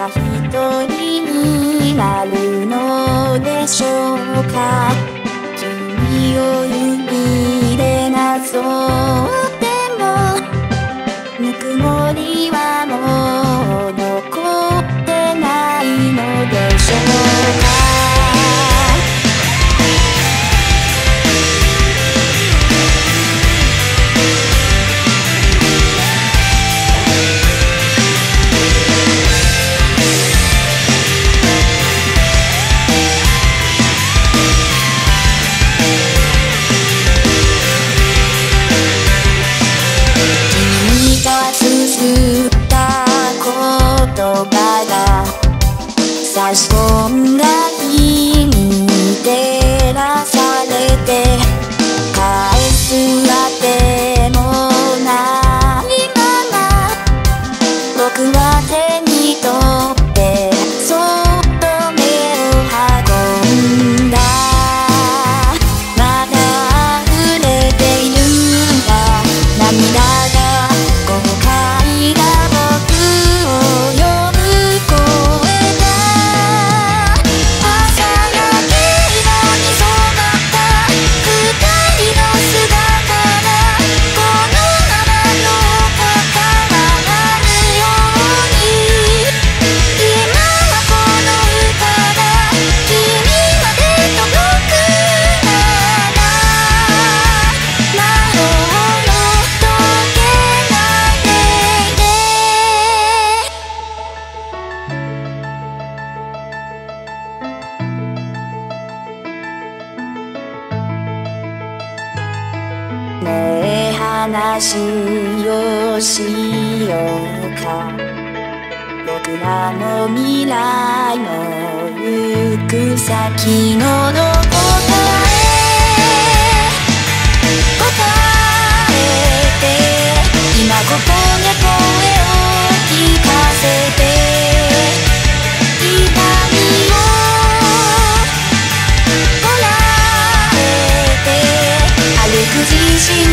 た一人になるのでしょうか。君を指でなぞってもぬくもりはもう残ってないのでしょうか。差し込んだ日に照らされて返すあてもないまま僕は手に取ってそっと目を運んだ。まだ溢れているんだ涙が後悔が僕を呼ぶねえ話をしようか。僕らの未来の行く先のどこかへ答えて今ここで声を聞かせて痛みをこらえて歩く自信